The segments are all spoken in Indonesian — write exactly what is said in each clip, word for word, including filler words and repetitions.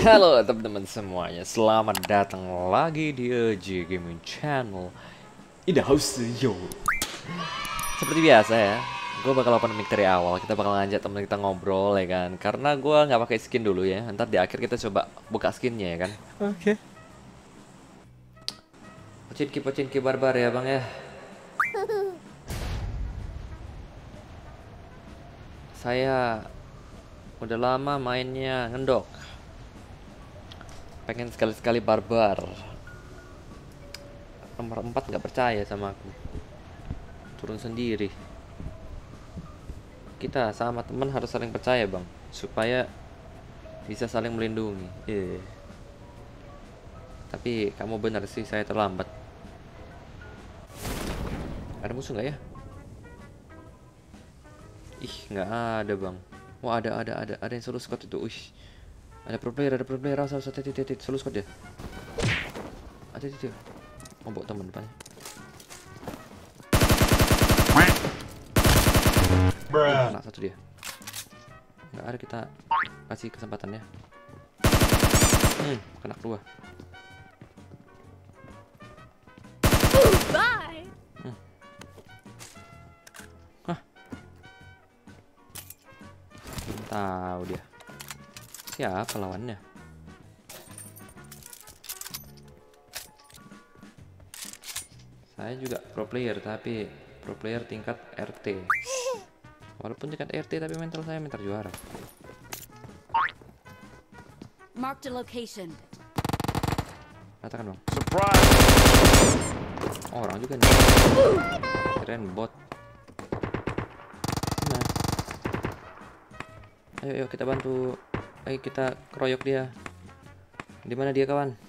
Halo teman-teman semuanya, selamat datang lagi di E J Gaming Channel in the house yo. Seperti biasa ya, gue bakal open mic dari awal. Kita bakal ngajak temen kita ngobrol ya kan. Karena gue nggak pakai skin dulu ya. Ntar di akhir kita coba buka skinnya ya kan. Oke. Okay. Pocinki pocinki barbar ya bang ya. Saya udah lama mainnya ngendok. Pengen sekali-sekali barbar. Nomor empat nggak percaya sama aku. Turun sendiri. Kita sama teman harus saling percaya bang, supaya bisa saling melindungi. Yeah. Tapi kamu benar sih, saya terlambat. Ada musuh nggak ya? Ih, nggak ada bang. Wah ada ada ada ada yang solo squad itu. Wih, ada pro player, ada pro player. Rasa rasa titit titit solo squad ya. Ada titit. Mau bawa teman depannya. Uh, kena satu dia. Nggak ada, kita kasih kesempatan ya. Hmm, kena keluar. Bye. Hmm. Hah? Belum tahu dia. Siapa lawannya? Saya juga pro player, tapi pro player tingkat R T. Walaupun tingkat R T tapi mental saya mental juara. Marked a location. Katakan bang. Surprise. Oh, orang juga nih. Keren bot. Nah. Ayo ayo kita bantu. Ayo kita keroyok dia. Di mana dia kawan?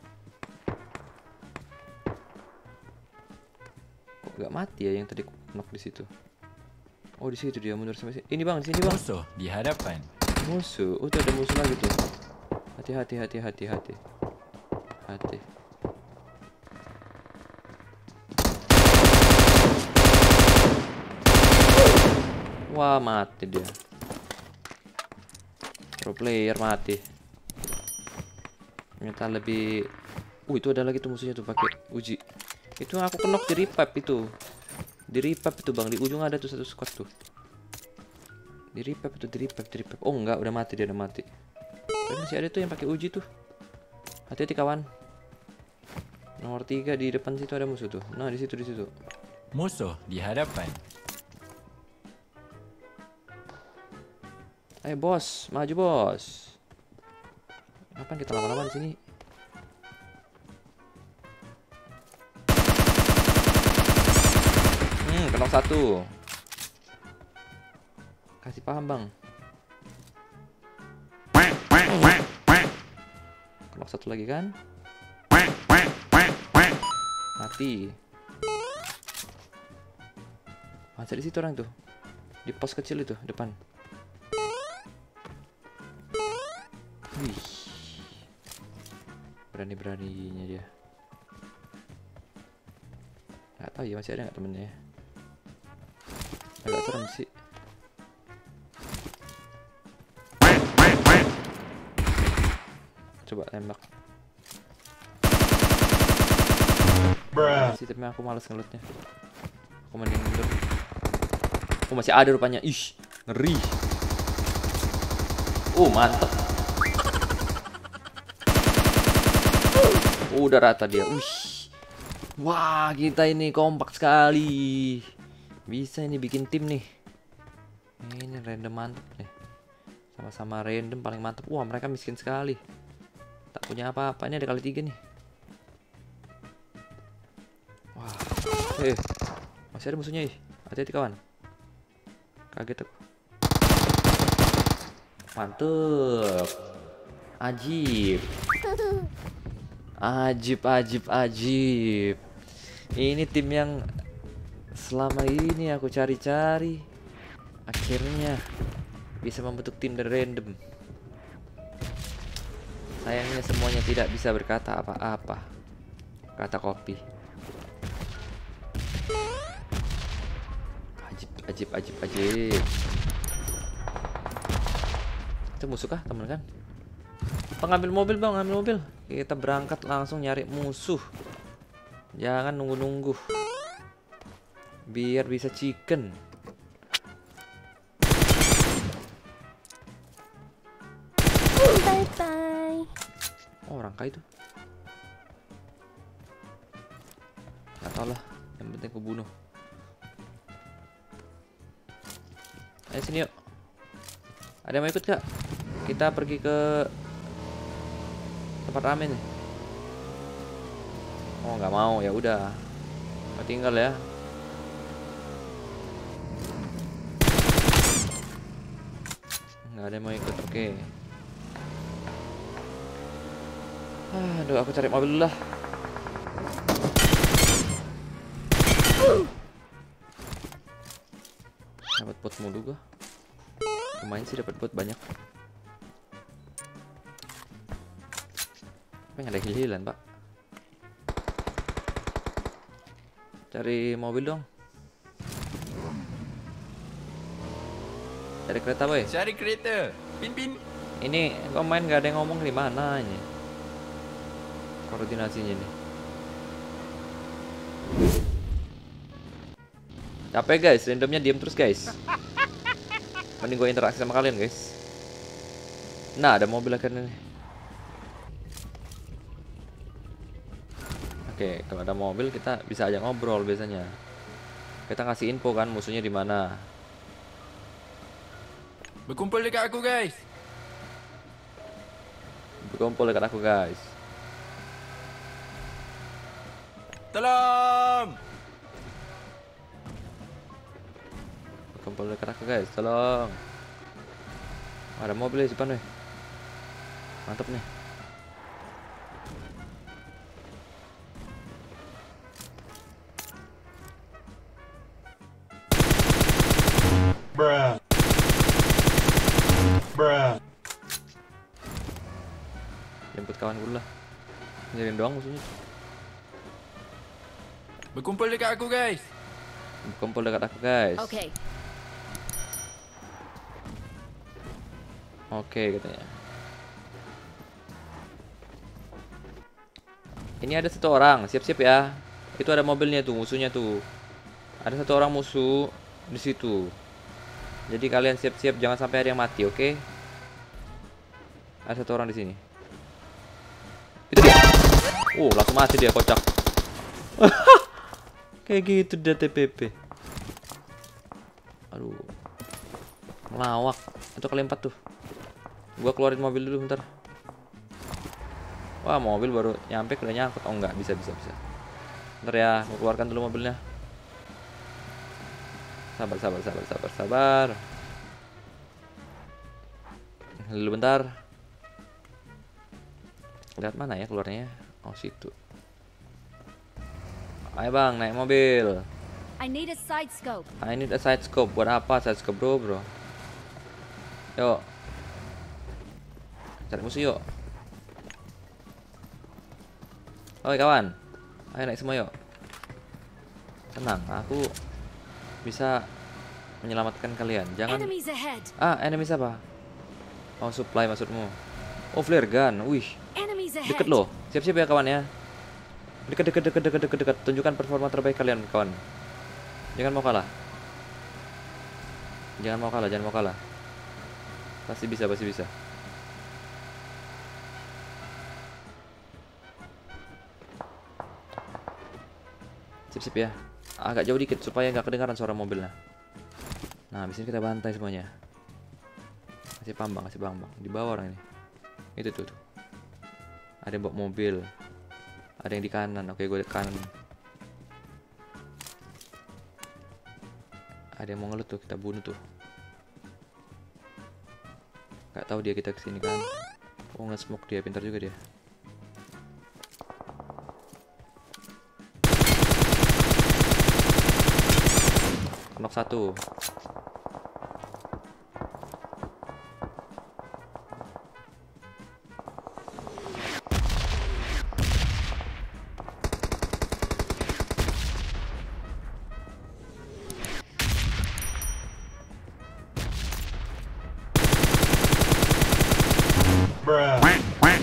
Kok gak mati ya yang tadi knock di situ? Oh di situ dia mundur sampai sini. Ini bang, di sini bang. Musuh di hadapan. Musuh. Oh tuh ada musuh lagi tuh. Hati-hati, hati-hati, hati. Hati. Wah mati dia. Pro player mati. Ternyata lebih. Uh itu ada lagi tuh musuhnya tuh pakai uji. Itu aku kenok di revive itu. Di revive itu bang, di ujung ada tuh satu squad tuh. Di revive itu, di revive, di revive. Oh enggak, udah mati dia, udah mati. Tapi masih ada tuh yang pakai uji tuh. Hati-hati kawan. Nomor tiga di depan situ ada musuh tuh. Nah di situ, di situ. Musuh di hadapan. Ayo bos, maju bos. Ngapain kita lama-lama di sini? Hmm, kenok satu. Kasih paham bang. Kenok satu lagi kan? Mati. Masa di situ orang tuh. Di pos kecil itu depan. Wih, berani-beraninya dia. Nggak tahu ya masih ada nggak temennya. Agak serem sih. Coba tembak. Sih tapi aku malas ngelutnya. Aku mending mundur. Oh masih ada rupanya. Ih, ngeri. Oh mantep. Udah rata dia. Wih. Wah, kita ini kompak sekali. Bisa ini bikin tim nih. Ini random mantep nih. Sama-sama random paling mantep. Wah, mereka miskin sekali. Tak punya apa-apa. Ini ada kali tiga nih. Wah. Eh. Masih ada musuhnya ih. Hati-hati kawan. Kaget aku. Mantep. Ajib. Ajib, ajib, ajib. Ini tim yang selama ini aku cari-cari. Akhirnya bisa membentuk tim dari random. Sayangnya semuanya tidak bisa berkata apa-apa. Kata kopi. Ajib, ajib, ajib, ajib. Itu musuh kah teman kan? Pengambil mobil bang, ambil mobil. Kita berangkat langsung nyari musuh. Jangan nunggu-nunggu. Biar bisa chicken. Bye bye. Oh, rangka itu. Gak tau lah, yang penting aku bunuh. Ayo sini yuk. Ada yang mau ikut gak? Kita pergi ke tempat rame nih. Oh nggak mau, ya udah. Mau tinggal ya. Nggak ada yang mau ikut, oke. Aduh, aku cari mobil dulu lah. Dapat bot mulu gua. Lumayan sih dapat bot banyak. Tapi nggak ada heal-healan, Pak. Cari mobil dong. Cari kereta, boy. Cari kereta. Pin pin. Ini kok main nggak ada yang ngomong di mana ini. Koordinasinya nih. Capek guys, randomnya diem terus guys. Mending gue interaksi sama kalian guys. Nah, ada mobil akhirnya nih. Oke, kalau ada mobil kita bisa aja ngobrol biasanya. Kita ngasih info kan musuhnya di mana. Berkumpul dekat aku guys. Berkumpul dekat aku guys. Tolong. Berkumpul dekat aku guys, tolong. Ada mobil di depan nih. Mantap nih. Bruh. Bruh. Jemput kawan dulu lah. Nyariin doang musuhnya. Berkumpul dekat aku guys. Berkumpul dekat aku guys. Okay. Oke katanya. Ini ada satu orang, siap-siap ya. Itu ada mobilnya tuh, musuhnya tuh. Ada satu orang musuh di situ. Jadi kalian siap-siap, jangan sampai ada yang mati, oke? Ada satu orang di sini. Itu dia. Oh, langsung mati dia, kocak. Kayak gitu dia T P P. Aduh. Melawak. Itu kalian empat tuh. Gua keluarin mobil dulu bentar. Wah, mobil baru nyampe udah nyangkut. Oh enggak, bisa bisa bisa. Bentar ya, gua keluarkan dulu mobilnya. Sabar sabar sabar sabar sabar. Dulu bentar. Lihat mana ya keluarnya? Oh, situ. Ayo bang, naik mobil. I need a side scope. I need a side scope. Buat apa side scope bro bro? Yuk. Cari musuh yuk. Oke kawan. Ayo naik semua yuk. Tenang, aku bisa menyelamatkan kalian. Jangan. Enemies ahead. Ah, enemies apa? Oh, supply maksudmu. Oh, flare gun. Wih, Enemies ahead. deket loh. Siap-siap ya kawan ya. Dekat dekat dekat dekat dekat dekat. Tunjukkan performa terbaik kalian kawan. Jangan mau kalah. Jangan mau kalah, jangan mau kalah. Pasti bisa, pasti bisa. Sip-sip ya. Agak jauh dikit supaya nggak kedengaran suara mobilnya. Nah, habis ini kita bantai semuanya. Kasih pambang, kasih pambang. Di bawah orang ini. Itu tuh, tuh. Ada yang bawa mobil. Ada yang di kanan. Oke, gue di kanan. Ada yang mau ngelut tuh, kita bunuh tuh. Gak tahu dia kita kesini kan. Oh, nge-smoke dia, pintar juga dia. Knock satu. Bruh.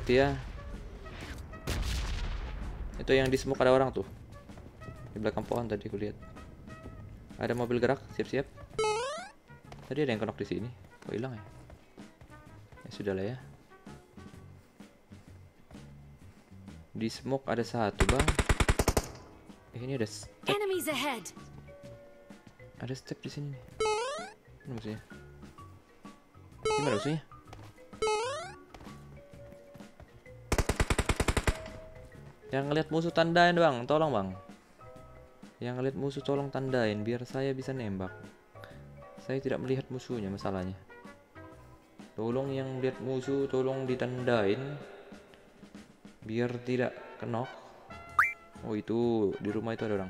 hati-hati ya. Itu yang di smoke ada orang tuh. Di belakang pohon tadi aku lihat. Ada mobil gerak, siap-siap. Tadi ada yang kenok di sini. Kok hilang ya? Ya sudahlah ya. Di smoke ada satu, Bang. Eh, ini ada step. Enemies ahead. Ada step di sini nih. Mana musuhnya? Gimana musuhnya? Yang ngeliat musuh tandain, Bang. Tolong, Bang. Yang ngeliat musuh tolong tandain biar saya bisa nembak. Saya tidak melihat musuhnya masalahnya. Tolong yang lihat musuh tolong ditandain biar tidak kenok. Oh, itu di rumah itu ada orang.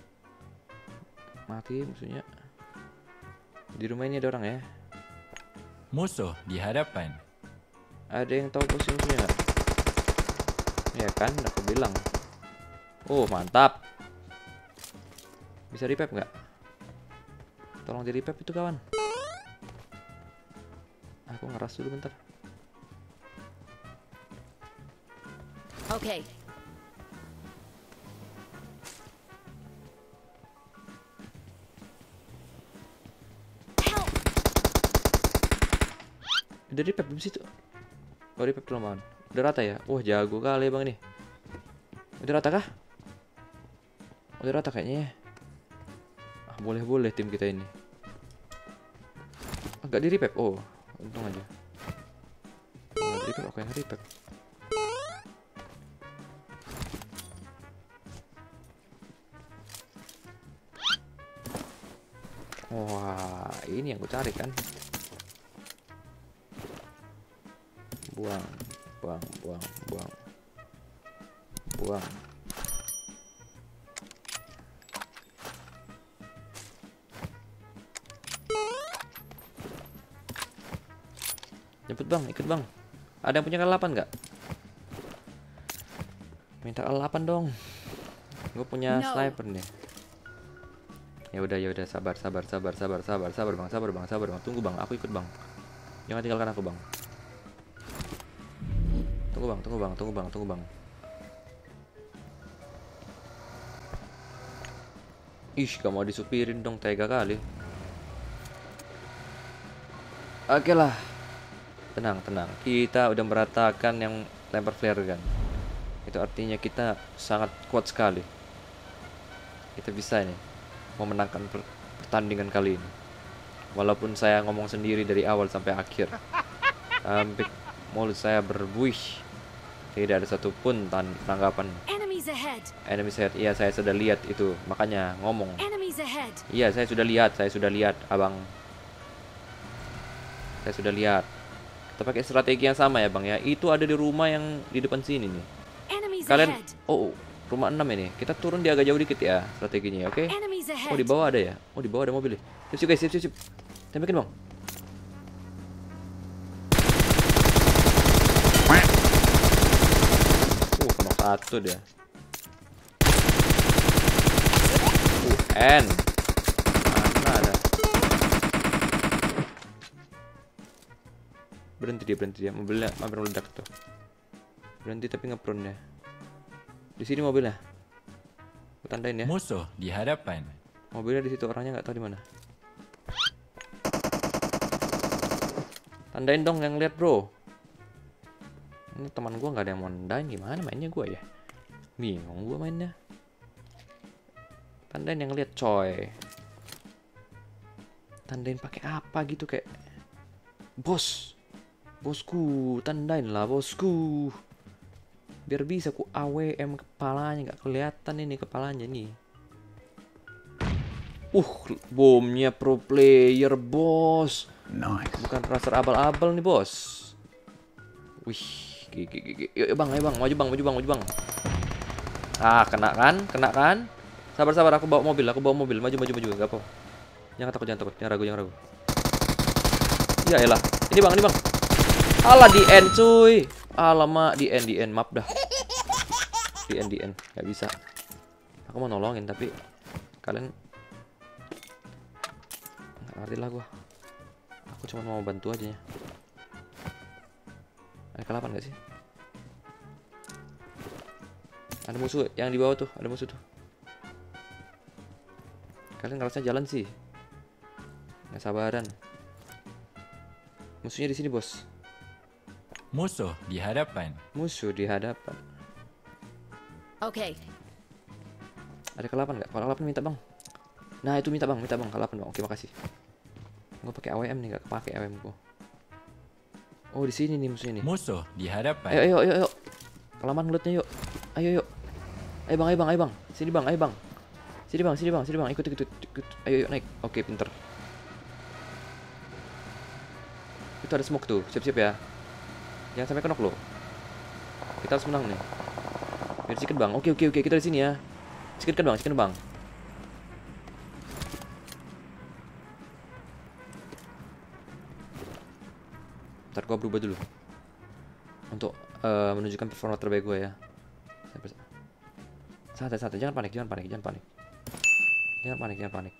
Mati musuhnya. Di rumah ini ada orang ya. Musuh di hadapan. Ada yang tahu posisi musuhnya nggak? Ya kan, aku bilang. Oh, mantap. Bisa revive nggak? Tolong di revive itu kawan. Aku ngeras dulu bentar. Okay. Help! Udah revive di situ. Oh, revive dulu kawan. Udah rata ya? Wah, jago kali Bang ini. Udah rata kah? Udah rata kayaknya ya. Ah, boleh-boleh tim kita ini. Agak di revive. Oh, untung aja. Nggak di revive, aku yang revive. Wah, ini yang gue cari kan. Buang, buang, buang, buang. Buang. Jemput Bang, ikut Bang. Ada yang punya K delapan nggak? Minta K delapan dong. Gue punya No. sniper nih. Ya udah, ya udah, sabar, sabar, sabar, sabar, sabar, sabar Bang, sabar Bang, sabar Bang. Tunggu Bang, aku ikut Bang. Jangan tinggalkan aku Bang. Tunggu Bang, tunggu Bang, tunggu Bang, tunggu Bang. Ih, gak mau disupirin dong, tega kali. Oke lah. Tenang, tenang. Kita udah meratakan yang lempar flare gun. Itu artinya kita sangat kuat sekali. Kita bisa nih memenangkan per pertandingan kali ini. Walaupun saya ngomong sendiri dari awal sampai akhir. Sampai mulut saya berbuih. Tidak ada satupun tanggapan. Enemies ahead. Enemy set, iya saya sudah lihat itu. Makanya ngomong. Enemies ahead. Iya, saya sudah lihat, saya sudah lihat, Abang. Saya sudah lihat. Kita pakai strategi yang sama ya, Bang ya. Itu ada di rumah yang di depan sini nih. Enemies Kalian, ahead. oh, rumah enam ini. Kita turun di agak jauh dikit ya strateginya, oke? Enemies ahead. Oh, di bawah ada ya? Oh, di bawah ada mobil ya. Sip, sip guys, sip, sip, sip. Tembakin, Bang. Uh, kena satu dia. Uh, N. Mana ada? Berhenti dia, berhenti dia. Mobilnya hampir meledak tuh. Berhenti tapi ngeprone ya. Di sini mobilnya. Aku tandain ya. Musuh di hadapan. Mobilnya di situ, orangnya nggak tahu di mana. Tandain dong yang lihat, Bro. Ini teman gua nggak ada yang mau nandain, gimana mainnya gua ya? Bingung gua mainnya. Tandain yang lihat, coy. Tandain pakai apa gitu kayak. Bos. Bosku, tandain lah bosku. Biar bisa ku A W M kepalanya, nggak kelihatan ini kepalanya nih. Uh, bomnya pro player, bos. Nice. Bukan raster abal-abal nih, bos. Wih, gigi gigi. Yuk, yuk Bang, ayo Bang, maju Bang, maju Bang, maju Bang. Ah, kena kan? Kena kan? Sabar sabar, aku bawa mobil, aku bawa mobil. Maju maju maju, enggak apa. Jangan takut, jangan takut. Jangan ragu, jangan ragu. Ya elah. Ini Bang, ini Bang. Alah di end, cuy. Alamak, di end, di end, maaf dah. Di end, di end, nggak bisa. Aku mau nolongin tapi kalian nggak ngerti lah gua. Aku cuma mau bantu aja ya. Ada K delapan nggak sih? Ada musuh yang di bawah tuh, ada musuh tuh. Kalian ngerasa jalan sih. Nggak sabaran. Musuhnya di sini, bos. Musuh di hadapan. Musuh di hadapan. Okay. Ada K delapan nggak? Kalau K delapan minta bang. Nah itu minta bang, minta bang K delapan bang. Oke makasih. Gue pakai A W M nih, nggak kepake A W M gue. Oh di sini nih musuhnya nih. Musuh di hadapan. Ayo ayo ayo ayo. Kelamaan ngelutnya yuk. Ayo yuk. Ayo bang, ayo bang, ayo bang. Sini bang, ayo bang. Sini bang, sini bang, sini bang. Ikut ikut ikut. ikut. Ayo yuk naik. Oke pinter. Itu ada smoke tuh, siap-siap ya. Jangan sampai kenok loh. Kita harus menang nih. Biar chicken bang. Oke oke oke kita di sini ya. Chicken kan bang, chicken bang. Ntar gua berubah dulu untuk uh, menunjukkan performa terbaik gue ya. Santai santai, jangan panik, jangan panik, jangan panik. Jangan panik, jangan panik.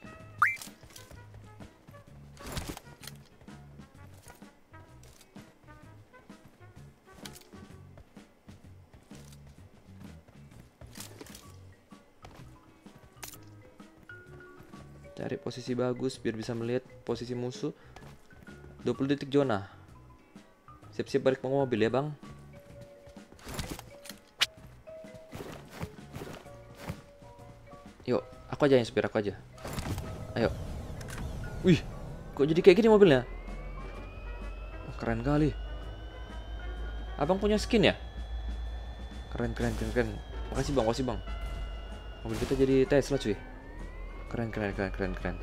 Cari posisi bagus biar bisa melihat posisi musuh. dua puluh detik zona. Siap-siap balik ke mobil ya bang. Yuk, aku aja yang supir, aku aja. Ayo. Wih, kok jadi kayak gini mobilnya? Oh, keren kali. Abang punya skin ya? Keren, keren, keren, keren. Makasih bang, makasih bang. Mobil kita jadi Tesla cuy. Keren, keren, keren, keren, keren.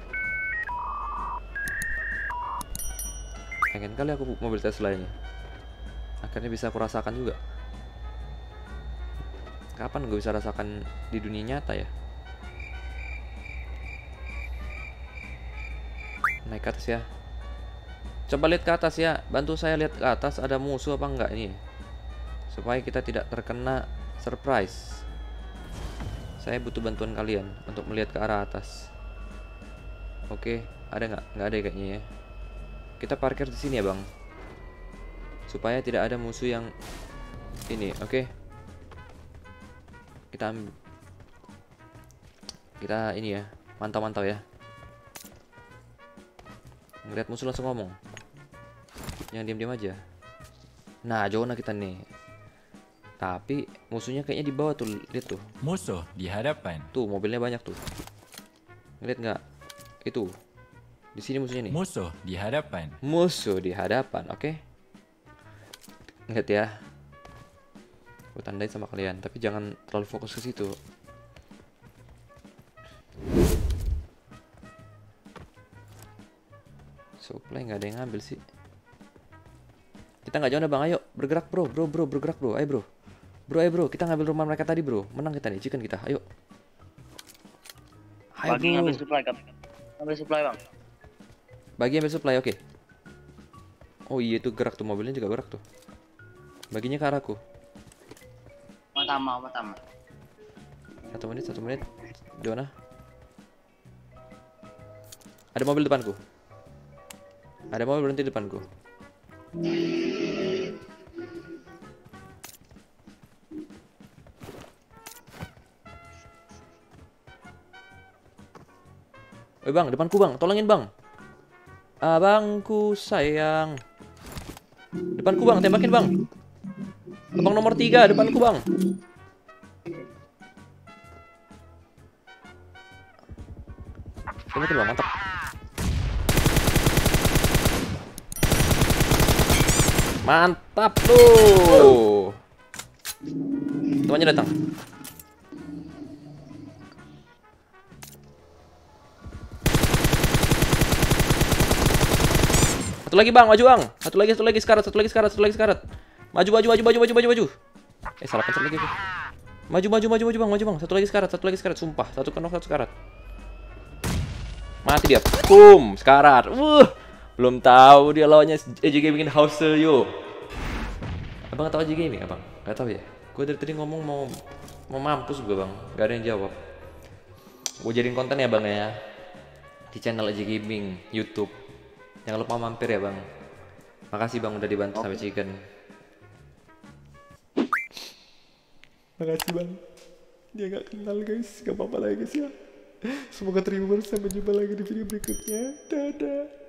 Pengen kali aku mobil Tesla ini. Akhirnya bisa aku rasakan juga. Kapan gue bisa rasakan di dunia nyata ya? Naik ke atas ya. Coba lihat ke atas ya. Bantu saya lihat ke atas ada musuh apa enggak ini. Supaya kita tidak terkena surprise. Saya butuh bantuan kalian untuk melihat ke arah atas. Oke, ada nggak? Nggak ada kayaknya ya. Kita parkir di sini ya bang. Supaya tidak ada musuh yang ini, oke? Kita ambil. Kita ini ya, mantau-mantau ya. Ngeliat musuh langsung ngomong. Jangan diam-diam aja. Nah, zona kita nih. Tapi musuhnya kayaknya di bawah tuh, lihat tuh. Musuh di hadapan. Tuh, mobilnya banyak tuh. Ngeliat nggak? Itu. Di sini musuhnya nih. Musuh di hadapan. Musuh di hadapan, oke? Lihat ya. Gue tandain sama kalian, tapi jangan terlalu fokus ke situ. Supply nggak ada yang ngambil sih. Kita nggak jauh bang, ayo bergerak bro, bro, bro, bergerak bro, ayo bro, bro, ayo bro, kita ngambil rumah mereka tadi bro, menang kita nih, chicken kita, ayo. Ayo Bagi bro. ngambil supply, ngambil supply bang. Bagi ambil supply, oke. Oh iya itu gerak tuh, mobilnya juga gerak tuh. Baginya ke arahku. Matama, matama. Satu menit, satu menit. Zona. Ada mobil depanku. Ada mobil berhenti depanku. Woi bang, depanku bang, tolongin bang. Abangku sayang. Depanku bang, tembakin bang. Abang nomor tiga, depanku bang. Tembakin bang, mantap. Mantap tuh. Temannya datang. Satu lagi bang, maju bang. Satu lagi, satu lagi sekarat, satu lagi sekarat, satu lagi sekarat. Maju, maju, maju, maju, maju, maju, maju. Eh salah pencet lagi aku. Maju, maju, maju, maju bang, maju bang. Satu lagi sekarat, satu lagi sekarat. Sumpah, satu kenok, satu sekarat. Mati dia. Boom, sekarat. Wuh, belum tahu dia lawannya A J Gaming House yo. Abang tahu A J Gaming abang? Gak tahu ya. Gue dari tadi ngomong mau mau mampus gue bang. Gak ada yang jawab. Gue jadiin konten ya bang ya. Di channel A J Gaming YouTube. Jangan lupa mampir ya bang. Makasih bang udah dibantu sampai chicken. Makasih bang. Dia nggak kenal guys, gak apa-apa lah ya guys ya. Semoga terhibur, sampai jumpa lagi di video berikutnya. Dadah.